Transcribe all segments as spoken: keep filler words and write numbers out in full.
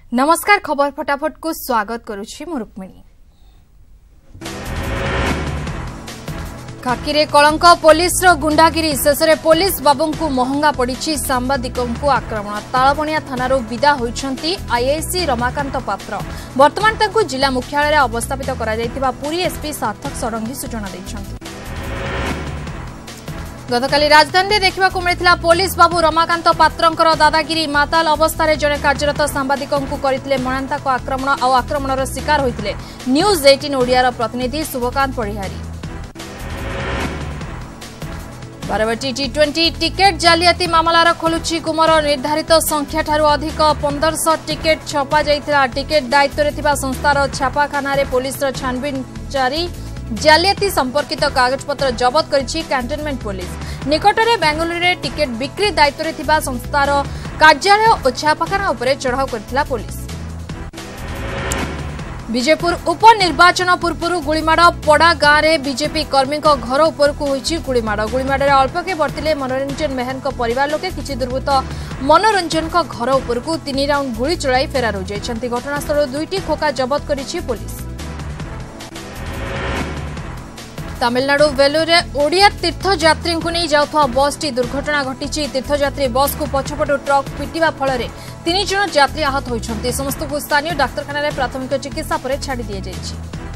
नमस्कार खबर फटाफट को स्वागत करुछि मु रुक्मिणी। खाकी कलंक पुलिस रो गुंडागिरी शेषे पुलिस बाबू को महंगा पड़ी सांबादिकों को आक्रमण। तालबणिया थाना विदा होइछंती आईआईसी रमाकांत पात्र। वर्तमान ताकू जिला मुख्यालय अवस्थापित करा जायतिबा पुरी एसपी सार्थक षडंगी सूचना दैछंती। गतकाली राजधानी देखा मिलता पुलिस बाबू रमाकांत पात्रंकर दादागिरी। माताल अवस्था जड़े कार्यरत सांबादिकों को करते मणांता आक्रमण और आक्रमणर शिकार होते न्यूज अठारह ओडियार प्रतिनिधि Shubhakant Parihari. Barabati T twenty ticket जालियाती मामलार खोलुची गुमर। निर्धारित संख्या ठारू अधिक पंद्रह सौ टिकेट छपा जाइथिला। टिकेट दायित्व थिबा संस्थार छापाखाना पुलिस छानबीन जारी। जालियाती संपर्कित कागजपत्र जबत करिछि कैंटोनमेंट पुलिस। निकटरे बेंगलुरु रे टिकेट बिक्री दायित्व थिबा संस्थार कार्यालय और छापाखाना उपरे चढ़ाऊ करथिला पुलिस। विजयपुर उपनिर्वाचन पूर्व गुड़ीमाड़ पड़ा गाँव में बीजेपी कर्मी घर उपरकू होइछि गुड़ीमाड़। गुड़ीमाड़ अल्पके बर्तिले मनोरंजन मेहर परिवार लोके किछि दुर्बृत्त मनोरंजन घर उपरकू तीन राउंड गुली चलाई फेरार हो जाइछन्ति। घटनास्थल दुईटी खोका जबत करिछि पुलिस। तमिलनाडु वेलूर ओडिया तीर्थयात्री को नहीं जाउथवा बस टी दुर्घटना घटी। तीर्थयात्री बस को पछपटु ट्रक पिटिबा फल तीन जन यात्री आहत होइछन्ति। समस्त को स्थानीय डाक्तरखाना रे प्राथमिक चिकित्सा पर छाड़ी दिया जाइछि।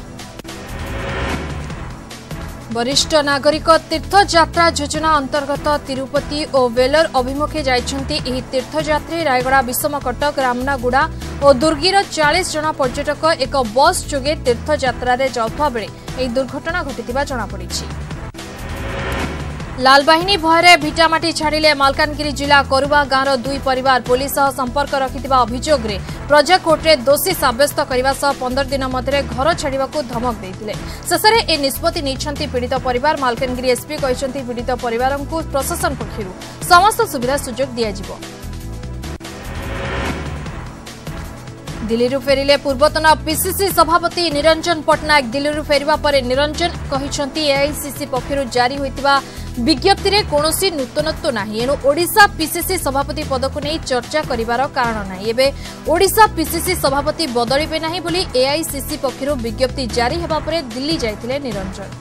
वरिष्ठ नागरिक तीर्थयात्रा योजना अंतर्गत तिरुपति और वेलर अभिमुखे जाइछन्ति एही तीर्थयात्री। रायगड़ा विषमकटक रामनागुड़ा और दुर्गीर चालीस जन पर्यटक एक बस जोगे तीर्थयात्रा रे जाउथवा बेले एही दुर्घटना घटिथिबा जणा पड़िछि। लालबाहिनी भୟରେ भिटामाटी छाड़िले मालकानगिरी जिला करुवा गाँवर दुई परिवार। पुलिस संपर्क रखिथिबा अभियोग रे प्रजा कोर्टे दोषी साब्यस्त करने सह पंद्रह दिन मध्य घर छाड़ा धमक देते। शेष में ए निष्पत्ति नहीं पीड़ित परिवार। मालकानगिरी एसपी कहते पीड़ित परिवार को प्रशासन पक्षर समस्त सुविधा सुजोग दिज्व। दिल्ली फेरिले पूर्वतन पीसीसी सभापति निरंजन पट्टनायक। दिल्ली फेरिबा परे निरंजन कहिसंती एआईसीसी पक्षरु जारी होइतिबा विज्ञप्ति रे कोनोसी नूतनत्व नाही। एनु ओडिशा पीसीसी सभापति पद को नहीं चर्चा करिवार कारण नाही। एबे ओडिशा पीसीसी सभापति बदलिबे नाही बोली एआईसीसी पक्षरु विज्ञप्ति जारी हेबा परे दिल्ली जाइतिले निरंजन।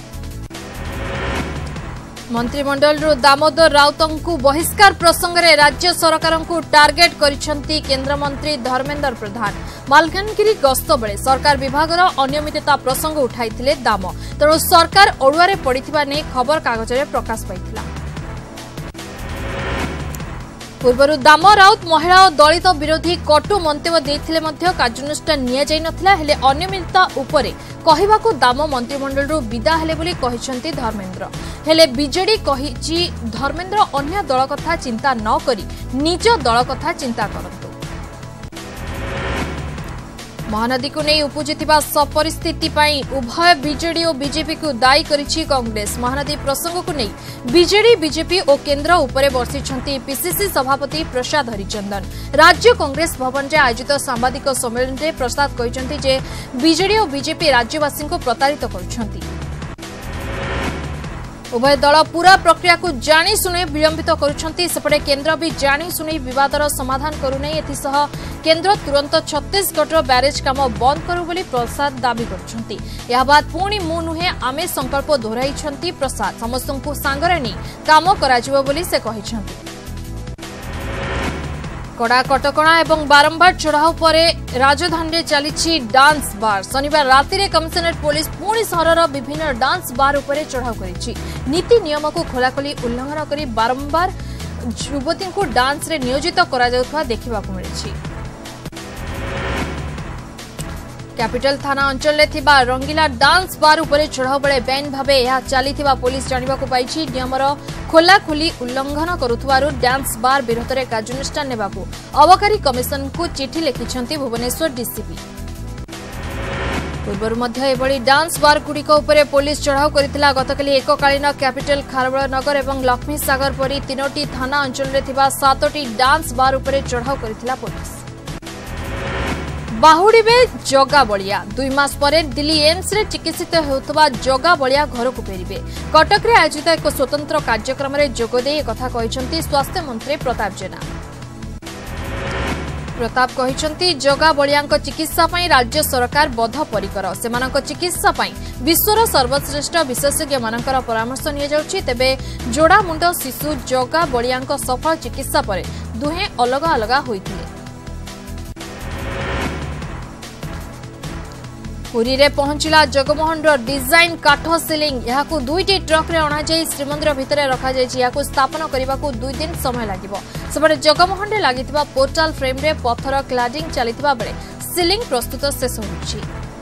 मंत्रिमंडल दामोदर राउतों को बहिष्कार प्रसंग में राज्य सरकार को टार्गेट करिसेंती केंद्र मंत्री धर्मेंद्र प्रधान। मालकानगिरी गस्त बेले सरकार विभागर अनियमितता प्रसंग उठाइथिले दाम। तेणु सरकार अड़ुआरे पड़िथिबा नै खबर कागज में प्रकाश पाइथिला। पूर्व दाम राउत महिला और दलित विरोधी कटु मंतव्य देथिले मध्य कार्यानुष्ठान निया जाय नथिला। हेले अनियमितता उपरे कहिबाकू दाम मंत्रिमंडल विदा हेले बोली कहिसेंती धर्मेंद्र। हेले बीजेडी कहिछि धर्मेंद्र अन्य दल कथा चिंता न करी निज दल कथा चिंता करंतु। महानदी को नहीं उपजिथिबा परिस्थिति पई उभय बीजेडी और बीजेपी को दायी करिछि कांग्रेस। महानदी प्रसंग को नहीं बीजेडी बीजेपी और केंद्र उपरे बर्षिछंती पीसीसी सभापति प्रसाद हरिचंदन। राज्य कांग्रेस भवन में आयोजित सांबादिक सम्मेलन में प्रसाद कहिसंती जे बीजेडी और बीजेपी राज्यवासी को प्रतारित करुछंती। उभय दल पूरा प्रक्रिया को जानी शुणी विलंबित करुछंती। सेपटे केंद्र भी जानी शुणी विवादर समाधान करुनै। एथिसह केंद्र तुरंत छत्तीसगढ़ ब्यारेज काम बंद करू बोली प्रसाद दाबी करुछंती। या बाद पुणी मु नुहे आमे संकल्प दोहराइछंती प्रसाद। समस्तों को सांगरे नहीं काम कराजिवो बोली से कहिछंती। कड़ा कटकणा एवं बारंबार चढ़ाऊ पर राजधानी चली डांस बार। शनिवार राति रे कमिशनरेट पुलिस पुणी सहरर विभिन्न डांस बार उपरे चढ़ाऊ करिछि। नीति नियम को खोलाखोली उल्लंघन करी बारंबार युवती को डांस रे नियोजित करा जाउथवा देखिबाकू मिलिछि। कैपिटल थाना अंचल में थिबा रंगीला डांस बार उपरे चढ़ाऊ बेले बेन भावे यह चलीथिबा पुलिस जानिबाकू पाइछि। नियमर खोलाखोली उल्लंघन करुथुवारु डांस बार विरोध में कार्यानुष्ठान नेबाकू अबकारी कमिशन को चिठी लिखिछंती भुवनेश्वर डीसीपी। पूर्व मध्य एभली डांस बार गुड़िक उपरे पुलिस चढ़ाऊ करथिला। गतकाली एककालीन कैपिटल खारबेल नगर एवं लक्ष्मी सागर परी तीनोटी थाना अंचल में थिबा सातोटी डांस बार उपरे चढ़ाऊ करथिला पुलिस। बाहुड़ीबे जगा बलिया। दुई मास पर दिल्ली एम्स रे चिकित्सित होउथबा जगा बलिया घर को फेरिबे। कटक रे आयोजित एक स्वतंत्र कार्यक्रम रे जोगदे कथा कहिसंती स्वास्थ्य मंत्री प्रताप जेना। प्रताप कहते जगा बलियांक चिकित्सा पई राज्य सरकार बद्धपरिकर सेमानक चिकित्सा पई विश्वर सर्वश्रेष्ठ विशेषज्ञ मानकर परामर्श निया जाउछि। तेबे जोड़ा मुंड शिशु जगा बलियांक सफल चिकित्सा पर दुहे अलग अलग होइथिले। पुरी रे पहुंचला जगमोहन रो डिजाइन काठ सिलिंग याकू दुईटी ट्रक रे अणा जाई श्रीमंदिर भितरे रखा जायछि। याकू स्थापन करबा को दुई दिन समय लागिबो। सबरे जगमोहन रे लागितबा पोर्टल फ्रेम रे पत्थर क्लाडिंग चलितबा बेले सिलिंग प्रस्तुत शेष होछि।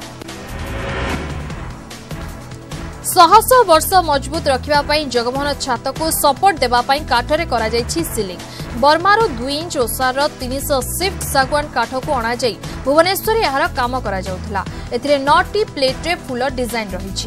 सहस वर्ष मजबूत रखिबा पई जगमोहन छात को सपोर्ट देबा पई काठरे करा जायछि सिलिंग। बर्मारो दुई इंच ओसार तीन सौ स्विफ्ट सागवान काठ को अणा जाई भुवनेश्वर यार काम करा जाउथला। एथिरे नौटी प्लेट रे फुल डिजाइन रहिछि।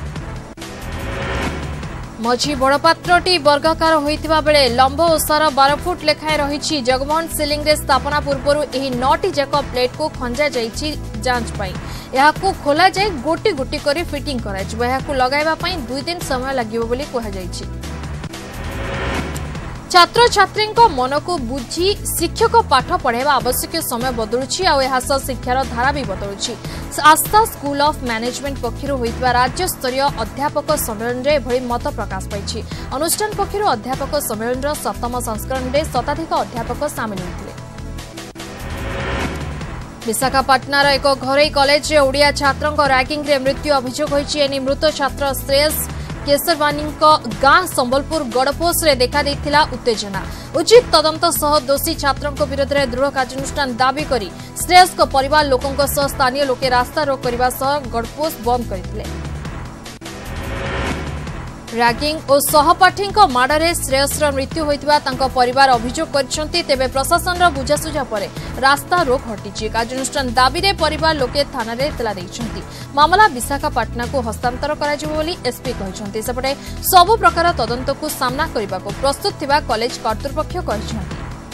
मझी बड़पात्रटी वर्गाकार होइतिबा बेले लंब ओसार बारह फुट लेखाए रहिछि। जगमोहन सिलिंग रे स्थापना पूर्वरु एही नौटी जक प्लेट को खंजा जाइछि जांच पई। याकू खोला जाय गोटी गोटी करी फिटिंग करा जइबो। याकू लगाइबा पई दुई दिन समय लागिबो बोली कहा जाइछि। छात्र छात्री मन को बुझी शिक्षक पाठ पढ़ाइबा आवश्यक समय बदलुछि आ एहा सह शिक्षार धारा भी बदलुछि। आस्था स्कूल ऑफ मैनेजमेंट पक्षरु होइतबा राज्य स्तरीय अध्यापक सम्मेलन रे भଳି मत प्रकाश पाइछि। अनुष्ठान पक्षरु अध्यापक सम्मेलन रो सप्तम संस्करण रे शताधिक अध्यापक शामिल होइथिले। विशाखापाटनार एक घरोई कॉलेज रे ओडिया छात्रक रैगिंग रे मृत्यु अभियोग होइछि। एनी मृत छात्र श्रेयस केसरवानी गां संबलपुर गड़पोस रे देखा देइथिला उत्तेजना। उचित तदंत सह दोषी छात्रों विरोध में दृढ़ कार्यानुष्ठान दाबी करी श्रेयस को परिवार लोकों सह स्थानीय लोके रास्ता रोक करने सह गड़पोस बंद करथिले। रैगिंग और सहपाठी माड़े श्रेयस मृत्यु होइतिबा तांको परिवार अभियोग करछंती। तेबे प्रशासन बुझासुझा पर रास्ता रोक हटिछि। कार्यानुष्ठान दाबी रे परिवार लोके थाना रे इतला दैछंती। मामला विशाखापाटना को हस्तांतर कराजिबो बोली एसपी कहछंती। सेपटे सब प्रकार तदंत को सामना करबा को प्रस्तुत थिबा कॉलेज कर्तृपक्ष कहछंती।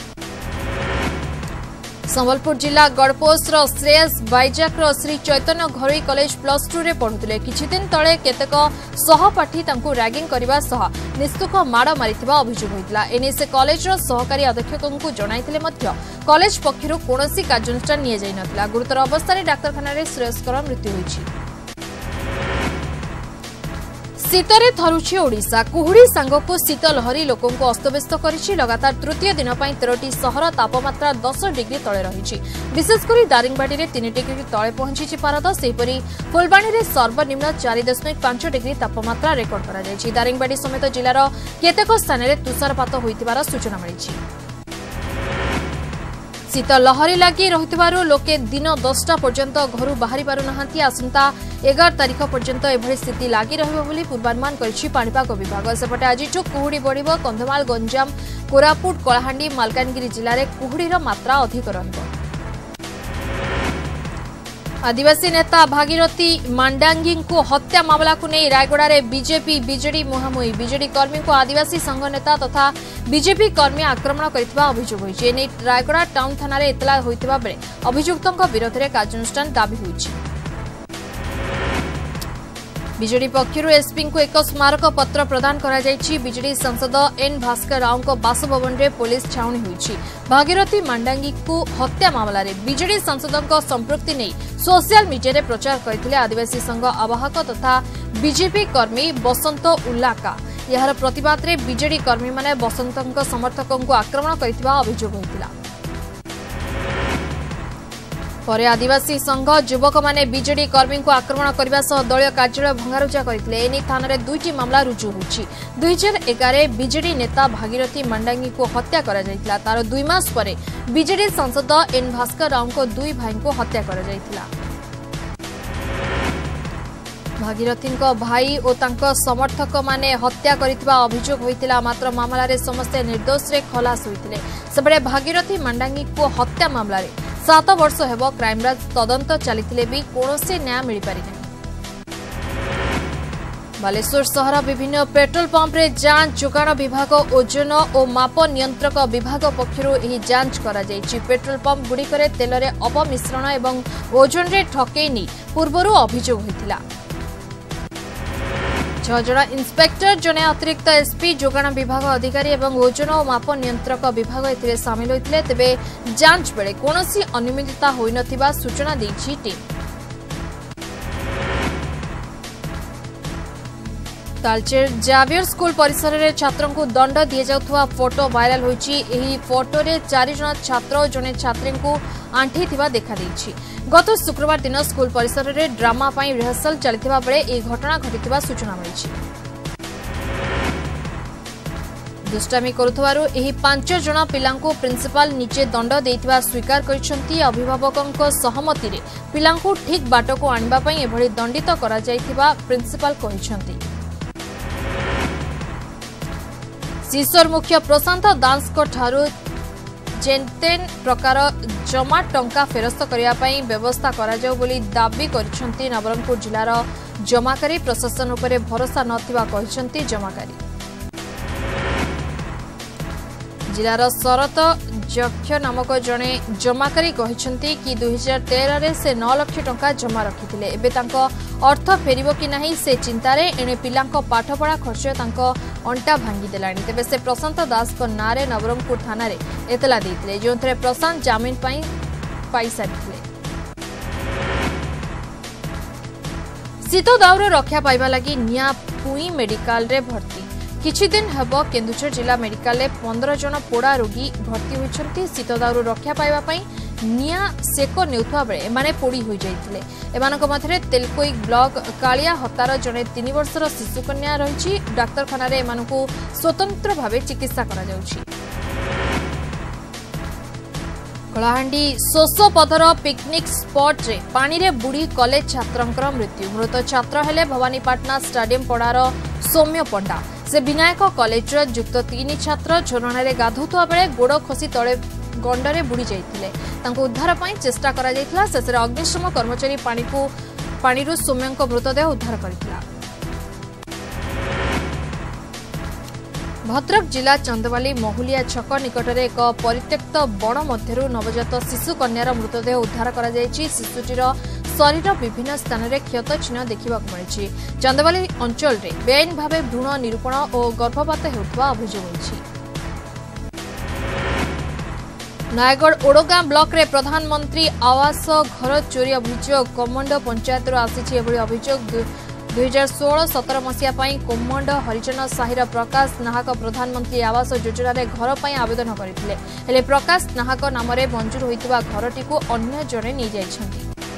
संबलपुर जिला गड़पोस रो श्रेयस बैजाक रो श्री चैतन्य घरोई कॉलेज प्लस टू रे पढ़ुतिले। किछि दिन तळे केतेक सहपाठी तांकु रैगिंग करबा सह निस्तुक माड़ मारिथिबा अभियोग होइतिला। एने से कॉलेज रो सहकारी अध्यक्षकंकु जणाइथिले मध्य कॉलेज पक्षरु कोनोसी कार्यानुष्ठान निया जाय नथिला। गुरुतर अवस्था रे डाक्तरखाना रे श्रेयसकर मृत्यु होइछि। शीतरे थरुछि ओडिशा। कुहुड़ी सांगको शीत लहरी लोकों को अस्तव्यस्त करिछि। लगातार तृतीय दिन पर तेरह सहर तापमात्रा दस डिग्री तले रही। विशेषकर दारिंगबाड़ी में तीन डिग्री तले पहुंची पारद। सेहीपरि फुलबाणी में सर्वनिम्न चार दशमिक पांच डिग्री तापमात्रा रेकर्ड करा जायछि। दारिंगबाड़ी समेत जिलार केतेक स्थान में तुषारपात होइतिबार सूचना मिलिछि। शीत लहरी लगी रही लोके दिन दसटा पर्यंत घर बाहरी पारु नाहांती। आसंता एगार तारीख पर्यंत एभली स्थिति लगी रहिबो बोली पूर्वानुमान करिछि पाणीपाग विभाग। सेपटे आजिठु कुहुड़ी बढ़िबो। कंधमाल गंजाम कोरापुट कलाहांडी मालकानगिरी जिले में कुहुड़ीर मात्रा अधिक रहिबो। आदिवासी नेता भागीरथी मांडांगी को हत्या मामला को नहीं रायगड़ा रे बीजेपी बीजेडी मुहांमुही। बीजेडी कर्मी को आदिवासी संघ नेता तथा बीजेपी कर्मी आक्रमण करथिबा अभियोग होइछि। एने रायगड़ा टाउन थाना रे इतला होइतिबा बेले अभियुक्तक विरोध में कार्यानुष्ठान दाबी होइछि। बीजेडी पक्षरु एसपी को एक स्मारक पत्र प्रदान करा जायछि। बीजेडी सांसद एन भास्कर राव को बासभवन रे पुलिस छाउनी होइछि। भागीरथी मांडांगी को हत्या मामला रे बीजेडी सांसदक संपृक्ति नहीं सोशल मीडिया रे प्रचार करथिले आदिवासी संघ आवाहक तथा बीजेपी कर्मी बसंत उल्लाका। यार प्रतिवाद रे बीजेडी कर्मी माने बसंतक समर्थकों को आक्रमण करथिबा अभियोग होइतिला। परे आदिवासी संघ युवक माने बीजेडी कर्मी को आक्रमण करने सह दलीय कार्यालय भंगारुजा करथिले। एनी थाना रे दुईटी मामला रुजु होछि। दुई हजार एगार बीजेडी नेता भागीरथी मांडांगी को हत्या करा जायतिला। तार दुई मास परे बीजेडी सांसद एन भास्कर राव को दुई भाई को हत्या करा जायतिला। भागीरथी भाई और तांको समर्थक माने हत्या करितबा अभियोग होइतिला। मात्र मामला रे समस्त निर्दोष रे खलास होइतिले। सबरे भागीरथी मांडांगी को हत्या मामला रे सात वर्ष हेबो क्राइमब्रांच तदंत चलिथिले भी कोनोसी न्याय मिल पारि नै। बालेश्वर सहर विभिन्न पेट्रोल पंप रे जांच जोगाण विभाग ओजन और माप नियंत्रक विभाग पक्षरु एही जांच करा जायछि। पेट्रोल पंप गुड़िकरे तेल रे अपमिश्रण एवं ओजन रे ठकेई नै पूर्वरु अभियोग होइतिला। छह जन इंस्पेक्टर जने अतिरिक्त एसपी जोगाण विभाग अधिकारी एवं ओजन और माप नियंत्रक विभाग एथिरे सामिल होइतिले। तेबे जांच बेले कोनोसी अनियमितता होई नथिबा सूचना दैछि टीम। तालचेर जावियर स्कूल परिसर में छात्रों को दंड दि जाउथुवा फोटो वायरल होइछि। एही फोटो रे चारि जन छात्र और जने छात्री को आंठी थिबा देखा दैछि। गत शुक्रवार दिन स्कूल परिसर में ड्रामा पाई रिहर्सल चलिथिबा बेले ए घटना घटिथिबा सूचना मिलिछि। दुष्टामी करुथवारु एही पांच जन पिलांको प्रिंसिपल निजे दंड देइथिबा स्वीकार करिसंती। अभिभावकंको सहमति रे पिलांको ठीक बाटको आनिबा पई एभଳି दंडित करा जाइथिबा प्रिंसिपल कहिसंती। शिशोर मुख्य प्रशांत दास को ठारू जेनतेन प्रकार जमा टंका फेरस्त करिया पई व्यवस्था करा जाउ बोली दाबी करिसंती। नवरंगपुर जिलार जमाकारी प्रशासन उपरे भरोसा नथिबा कहिसंती जमाकारी। जिलार शरत जक्ष नामक जने जमाकारी कहिसंती कि दो हज़ार तेरह रे से नौ लाख टंका जमा रखिथिले। एबे तांको अर्थ फेरिबो कि नाही से चिंतारे एने पिलांको पाठपढ़ा खर्च तांको अंटा भांगी देलानी। तेबे से प्रशांत दास को नारे नवरंगपुर थाना रे एतला देइथिले, जोंथरे प्रशांत जामिन पाई पैसा दिथिले। शीत दाउर रक्षा पाइबा लागि निया पुई मेडिकल रे भर्ती। किछि दिन हबो केन्दुझर जिला मेडिकल रे पंद्रह जन पोड़ा रोगी भर्ती होइछंती। शीत दाउर रक्षा पाइबा पई निया सेको नेउथवा बेले एमाने पोड़ी होई जाइथिले। एमानक मथरे तेलकोई ब्लॉक कालिया हतार जने तीन वर्षर शिशु कन्या रहिछि। डाक्तरखाना रे एमानकु स्वतंत्र भावे चिकित्सा करा जाउछि। कलाहांडी सोसोपथर पिकनिक स्पॉट रे पानी रे बुड़ी कॉलेज छात्रंकर मृत्यु। मृत छात्र हेले भवानीपाटना स्टेडियम पड़ार सौम्य पंडा। से विनायक कॉलेज युक्त तीन छात्र झरणा रे गाधुथवा बेले गोड़ खसी तळे गंडरे बुड़ी जाइथिले। तांको उद्धार पई चेष्टा करा जाइथिला। शेषरे अग्निशम कर्मचारी पानी को पानीरु सौम्यंक मृतदेह उद्धार करथिला। भद्रक जिला चंदवाली महुलिया छक निकटरे एक परित्यक्त बण मध्यरु नवजात शिशु कन्यार मृतदेह उद्धार करा जायछि। शिशुटीर शरीर विभिन्न स्थान में क्षत चिन्ह देखा मिली। चंदवाली अंचल रे बेआईन भावे भ्रूण निरूपण और गर्भपात होता अभियोग होइछि। नयगढ़ ओडगां ब्लॉक रे प्रधानमंत्री आवास घर चोरी अभियोग कोमंड पंचायत आसी अभियोग। दुई हजार षोल सतर मसीहा कोमंड हरिजन साहिर प्रकाश नाहक प्रधानमंत्री आवास योजना रे घर पर आवेदन करथिले। हेले प्रकाश नाहक नाम रे मंजूर होइतिबा घरटी को अन्य जने नि जाइछन्ति।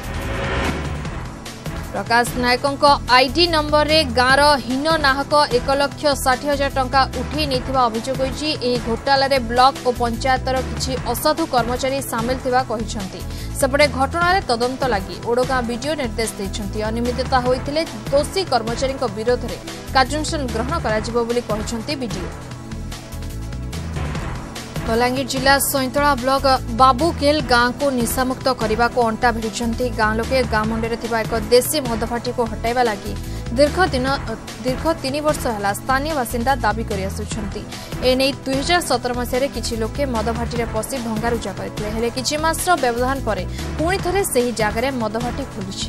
प्रकाश नायकों आईडी नंबर रे गाँर हीन नाहक एक लक्ष षाठी हजार टंका उठे नहीं अभियोग होइछि। एही घोटाला रे ब्लॉक और पंचायतर किछि असाधु कर्मचारी सामिल थिबा कहिसंति। सेपटे घटना रे तदंत लागि ओडगां वीडियो निर्देश दैछन्ति। अनियमितता होइथिले दोषी कर्मचारी विरोध रे कार्यानुष्ठान ग्रहण कराजिबो बोली कहिसंति वीडियो। बलांगीर जिला सैंतला ब्लॉक बाबुकेल गांव को निशामुक्त करने को अंटा भिड़ुंट। गाँ लोके गाँ मुंडे एक देशी मदभाटी को हटाइबा लगी दीर्घ दिन दीर्घ तीन वर्ष है स्थानीय बासिंदा दाबी कर आसुछंती। एने दुई हजार सतर मसीह किसी लोके मदभाटी पशि भंगारुजा करथिले। हेले किछि मासर व्यवधान पर पुणी थरे सही जगह मदभाटी खोली।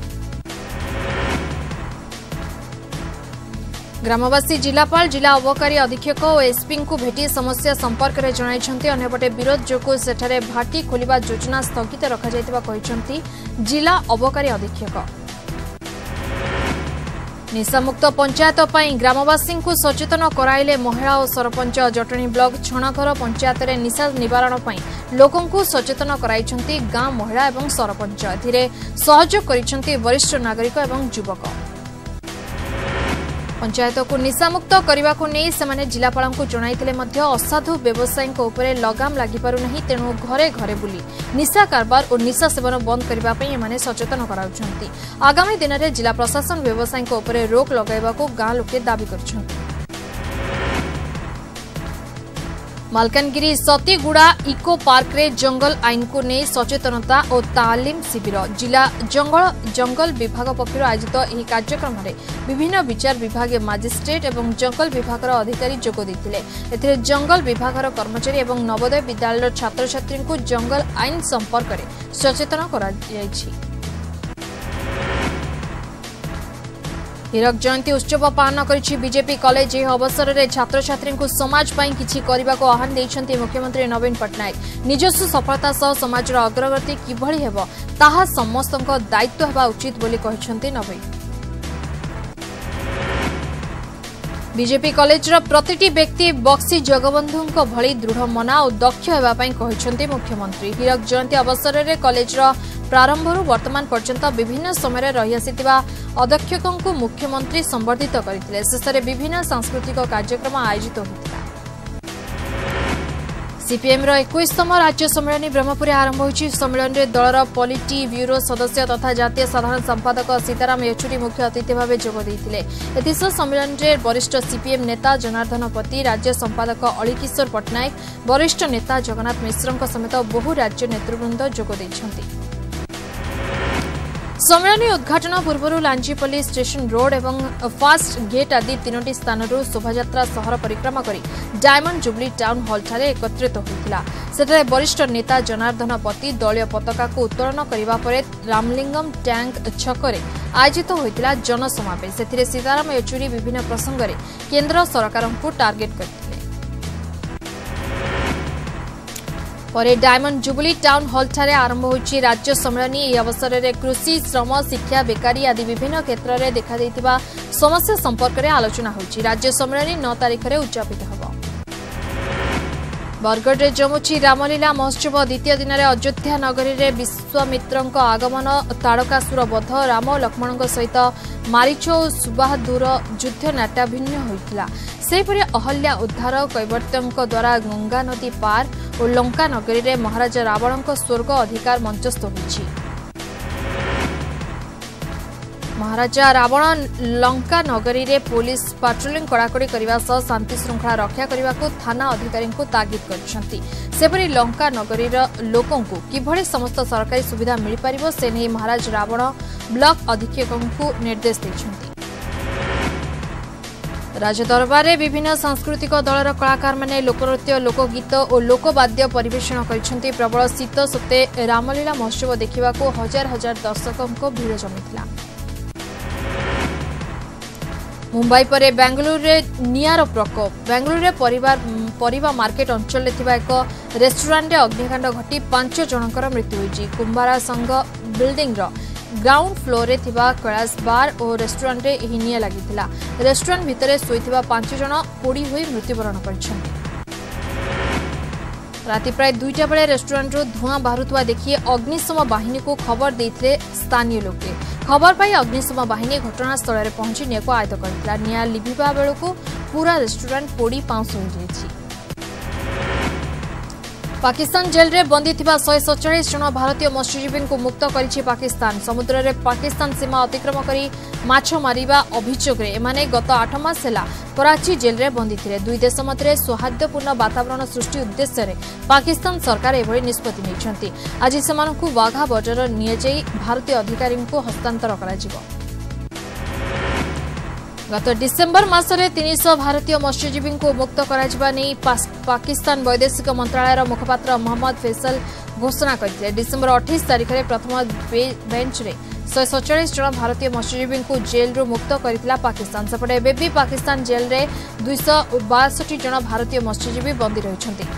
ग्रामवासी जिलापाल जिला अबकारी अधीक्षक और एसपी को भेटी समस्या संपर्क में जणाइछन्ति। अन्यपटे विरोध जोगु सेठारे भाटी खोलिबा योजना स्थगित रखा जायतिबा कहिसंति जिला अबकारी अधीक्षक। निशामुक्त पंचायत पई ग्रामवासी को सचेतन कराइले महिला और सरपंच। जटणी ब्लॉक छणघर पंचायत रे निशा निवारण पई लोकों को सचेतन कराइछन्ति गाँ महिला एवं सरपंच। एथिरे सहयोग करिछन्ति वरिष्ठ नागरिक एवं युवक। पंचायत को निशामुक्त करने को नहीं सेमाने जिलापाल को जणाइथिले मध्य असाधु व्यवसायी उपरे लगाम लागि पारु नहीं। तेणु घरे घरे बुली निशा कारबार और निशा सेवन बंद करने एमाने सचेतन कराउछन्ति। आगामी दिन में जिला प्रशासन व्यवसायी उपरे रोक लगाइबा को गाँ लोके दाबी करछन्ति। मालकानगिरी सतीगुड़ा इको पार्क रे जंगल आईन को नहीं सचेतनता और तालीम शिविर जिला जंगल जंगल विभाग पक्षर आयोजित यह कार्यक्रम में विभिन्न विचार विभाग मजिस्ट्रेट एवं जंगल विभाग अधिकारी जोग देते। एथिरे जंगल विभाग कर्मचारी एवं नवोदय विद्यालय छात्र छात्री को जंगल आईन संपर्क में सचेतन करा जायछि। हीरक जयंती उत्सव पालन करिछि बीजेपी कॉलेज। यह अवसर में छात्र छात्री को समाज पाई किछि करिबा को आह्वान दैछन्ति मुख्यमंत्री नवीन पट्टनायक। निजस्व सफलता सह समाज अग्रगति किभଳି हेबो ताहा समस्तक दायित्व हेबा उचित बोली कहिसन्ति नवीन। बीजेपी कॉलेज प्रतिटी व्यक्ति बक्सी जगबंधु भली दृढ़ मना और दक्ष हेबा पई कहिसन्ति मुख्यमंत्री। हीरक जयंती अवसर में कॉलेज प्रारंभरू वर्तमान पर्यंत विभिन्न समय रही आसिथिबा अध्यक्षकों को मुख्यमंत्री संबर्धित करथिले। शेषरे विभिन्न सांस्कृतिक कार्यक्रम आयोजित होतिला। सीपीएम रो इक्कीसतम राज्य सम्मेलन ब्रह्मपुर आरंभ होइछि। सम्मेलन रे दलर पॉलिटी ब्यूरो सदस्य तथा जातीय साधारण संपादक सीताराम येचुरी मुख्य अतिथि भावे जोग दैथिले। एतिसह सम्मेलन रे वरिष्ठ सीपीएम नेता जनार्दन पति, राज्य संपादक अलीकिशोर पट्टनायक, वरिष्ठ नेता जगन्नाथ मिश्रଙ୍କ समेत बहु राज्य नेतृवृंद जोग दैछन्ति। सम्मेलन उद्घाटन पूर्व लांचीपल्ली स्टेशन रोड एवं फास्ट गेट आदि तीनोटी स्थान शोभायात्रा सहर परिक्रमा करी डायमंड जुबली टाउन हॉल ठारे एकत्रित होता। सेठारे वरिष्ठ नेता जनार्दन पति दलीय पताका को उत्तोलन करने पर रामलिंगम टैंक छकरे आयोजित होता जनसमावेश। से सीताराम येचुरी विभिन्न प्रसंग में केंद्र सरकार को टार्गेट करते। पर डायमंड जुबली टाउन हॉल ठारे आरंभ होइछि राज्य सम्मेलन। यह अवसर में कृषि, श्रम, शिक्षा, बेकारी आदि विभिन्न क्षेत्र में देखा देइतिबा समस्या संपर्क में आलोचना होइछि। राज्य सम्मेलन नौ तारिख में उद्यापित होब। बरगढ़ में जमुछि रामलीला महोत्सव। द्वितीय दिन में अयोध्या नगरी में विश्वामित्रଙ୍କ आगमन, ताड़कासुर वध, राम और लक्ष्मण सहित मारीच और सुबाहुर युद्ध नाट्याभिन्न होइतिला। सेहिपरि अहल्या उद्धार, कैवर्त्यଙ୍କ द्वारा गंगा नदी पार और लंका नगरी में महाराजा रावणଙ୍କ स्वर्ग अधिकार मंचस्थ होइछि। महाराजा रावण लंका नगरी में पुलिस पाट्रोलिंग कड़ाकड़ी करने सह शांति श्रृंखला रक्षा करने को थाना अधिकारी को तागिद करछन्ति। सेपरि लंका नगरी लोकों को किभଳି समस्त सरकारी सुविधा मिल पारिबो से नहीं महाराज रावण ब्लॉक अधीक्षकों को निर्देश दैछन्ति। राजदरबार में विभिन्न सांस्कृतिक दलर कलाकार माने लोकनृत्य, लोकगीत और लोकवाद्य परिवेषण करछन्ति। प्रबल शीत सत्ते रामलीला महोत्सव देखा हजार हजार दर्शकों को भीड़ जमीथिला। मुंबई पर बेंगलुरु रे नियार प्रकोप। बेंगलुरु रे परिवार परिवा मार्केट अंचल में थिबा एक रेस्टोरेंट रे अग्निकांड घटी पांच जनकर मृत्यु होइछि। कुंभारा संघ बिल्डिंग रो ग्राउंड फ्लोर रे थिबा कैलाश बार और रेस्टोरेंट रे एही निया लागिथिला। रेस्टोरेंट भितरे सोइथिबा पांच जन पोड़ी होई मृत्युवरण करछन्ति। राति प्राय दुईटा बेले रेस्टोरेंट रो धुआं बाहरुवा देखि अग्निशम बाहिनी को खबर देइथिले स्थानीय लोके। खबर पाई अग्निशम बाहिनी घटनास्थल में पहुंची निया को आयत्त करथिला। निया लिभिबा बेलको पूरा रेस्टोरेंट पोड़ी पाउंस हो जाइछि। पाकिस्तान जेल रे बंदी थिबा एक सौ सैंतालीस जन भारतीय मत्स्यजीवी को मुक्त करिछि पाकिस्तान। समुद्र रे पाकिस्तान सीमा अतिक्रम करी माछ मारिबा अभियोग रे एमाने गत आठ मास हेला कराची जेल रे बंदी थिले। दुई देश मध्य सौहार्द्यपूर्ण वातावरण सृष्टि उद्देश्य रे पाकिस्तान सरकार एभଳି निष्पत्ति नेछन्ति। आज सेमानकु वाघा बॉर्डर निया जाई भारतीय अधिकारी को हस्तांतर कराजिबो। गत डिसेम्बर मासरे तीन सौ भारतीय मत्स्यजीवी को मुक्त कराजिबा नै पाकिस्तान वैदेशिक मंत्रालय मुखपात्र मोहम्मद फैसल घोषणा करथिले। डिसेम्बर अट्ठाईस तारिख में प्रथम बेंच रे एक सौ सैंतालीस जन भारतीय मत्स्यजीवी को जेल रू मुक्त करथिला पाकिस्तान। सेपटे एबे भी पाकिस्तान जेल रे दो सौ बासठ जन भारतीय मत्स्यजीवी बंदी रहिछन्ति।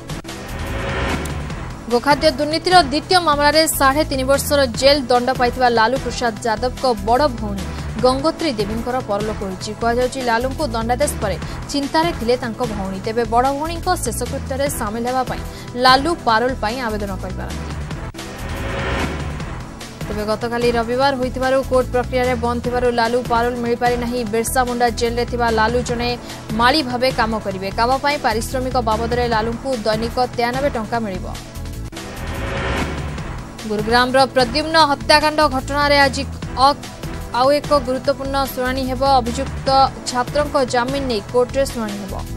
गोखाद्य दुर्नीतिर द्वितीय मामलें साढ़े तीन वर्षर जेल दंड पाइथिबा लालू प्रसाद यादव को बड़ भौणी गंगोत्री देवींकर परलोक होइछि। कहुछि लालू को दंडादेश पर चिंतारे थिले तांको भौणी। तेबे बड़ भौणी शेषकृत्य में सामिल हेबा पई लालू पारोल पई आवेदन करिपारंती। तेबे गतकाली रविवार होइतिबारु कोर्ट प्रक्रिया रे बंद थिबारु लालू पारोल मिल पारि नाही। बिरसा मुंडा जेल रे थिबा लालू जने माली भाबे काम करिवे। काम पई पारिश्रमिक बाबद रे लालू को दैनिक तिरानबे टंका मिलिबो। गुरुग्राम रो प्रद्युम्न हत्याकांड घटना रे आज आउ एक गुरुत्वपूर्ण शुणाणी हेब। अभियुक्त छात्रों जामिन नहीं कोर्ट रे शुणाणी हेब।